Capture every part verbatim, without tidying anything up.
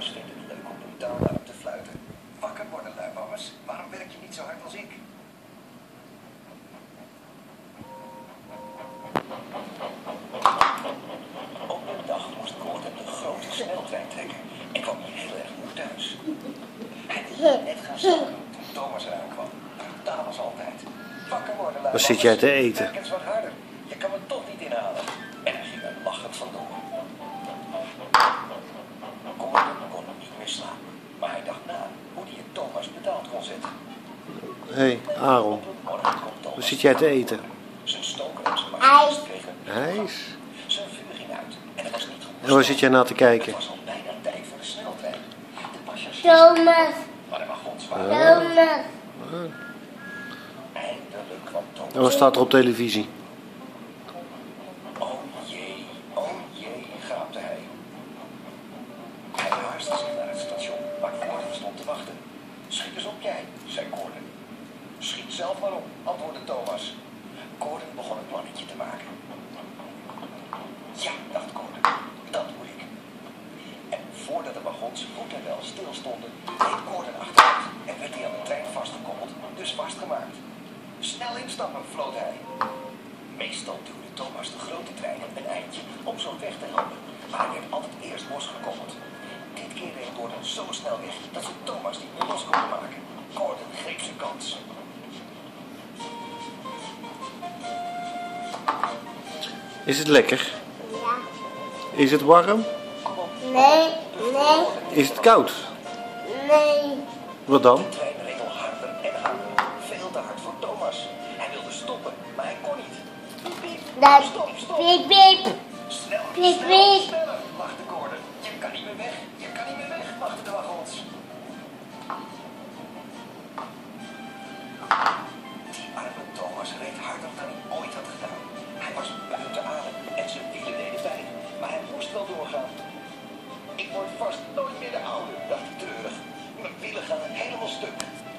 Thomas vindt het leuk om brutaal luid te fluiten. Wakker worden, luipammers. Waarom werk je niet zo hard als ik? Op een dag moest Gordon de grote sneltrein trekken en kwam hier heel erg moe thuis. Hij wilde net gaan slapen toen Thomas eraan kwam. Brutaal als altijd. Wakker worden, luipammers. Wat zit jij te eten? Werk eens wat harder. Je kan me toch niet inhalen. En hij ging er lachend vandoor. Gordon kon niet meer slapen, maar hij dacht na hoe hij het Thomas betaald kon zetten. Hé, hey, Aaron. Wat zit jij te eten? Zijn stoker en zijn machines kregen IJs. zijn vuur ging uit en er was niet goed. En waar zit jij naar te kijken? Het was al bijna tijd voor de sneltrein. De passagiers Thomas. maar de wagons waren. Thomas. Eindelijk kwam Thomas. En wat staat er op televisie? Oh jee, oh jee, gaapte hij. Hij haastte zich naar het station waar Gordon stond te wachten. Schiet eens op jij, zei Gordon. Schiet zelf maar op, antwoordde Thomas. Gordon begon een plannetje te maken. Ja, dacht Gordon, dat moet ik. En voordat de wagons goed en wel stilstonden, reed Gordon achteruit en werd hij aan de trein vastgekoppeld, dus vastgemaakt. Snel instappen, floot hij. Meestal duwde Thomas de grote trein een eindje om zo weg te helpen, maar hij werd altijd eerst losgekoppeld. Dit keer reed Gordon zo snel weg dat ze Thomas niet meer los konden maken. Gordon greep zijn kans. Is het lekker? Ja. Is het warm? Kom op. Nee, nee, Is het koud? nee. Wat dan? De trein reed al harder en harder. Veel te hard voor Thomas. Hij wilde stoppen, maar hij kon niet. Piep, Dat stop, stop. piep piep. Sneller, Piep, sneller, piep. sneller, lachte Gordon. Je kan niet meer weg, je kan niet meer weg, lachten de wagons. Die arme Thomas reed harder dan hij ooit had gedaan. Hij was buiten adem en zijn wielen deden pijn, maar hij moest wel doorgaan. Ik word vast nooit meer de oude, dacht hij treurig. Mijn wielen gaan helemaal stuk.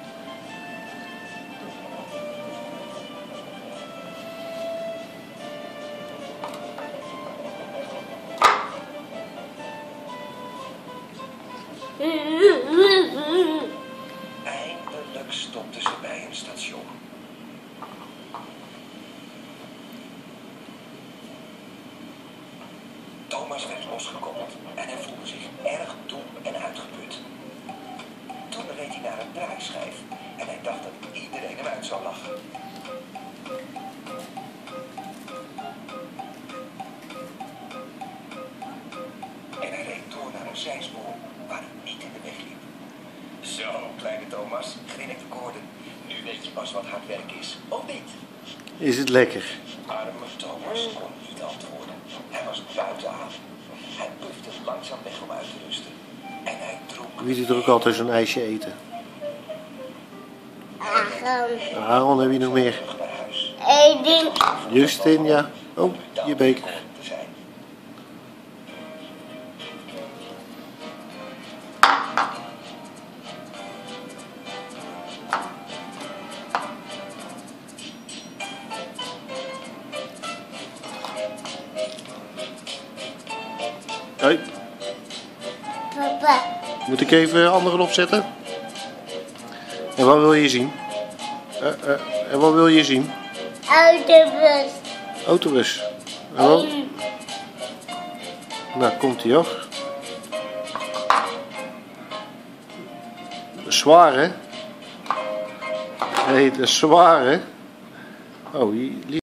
Eindelijk stopten ze bij een station. Thomas werd losgekoppeld en hij voelde zich erg dom en uitgeput. Toen reed hij naar een draaischijf en hij dacht dat iedereen hem uit zou lachen. En hij reed door naar een zijspoor waar hij niet in de weg liep. Zo, kleine Thomas, grinnikte Gordon. Nu weet je pas wat hard werk is, of niet? Is het lekker? Arme Thomas kon niet antwoorden. Hij was buiten adem. Hij pufte langzaam weg om uit te rusten. En hij dronk. Wie doet er ook altijd zo'n ijsje eten? Aaron. Aaron, heb je nog meer? terug naar huis. Eén ding. Justin, ja. Oh, je beker. Te zijn. Hoi. Papa. Moet ik even anderen opzetten? En wat wil je zien? Eh, eh, en wat wil je zien? Uit de bus. Autobus. En wat? Eén. Nou, komt hij hoor. Zwaar hè? Hé, hey, dat is zwaar hè? Oh, hier.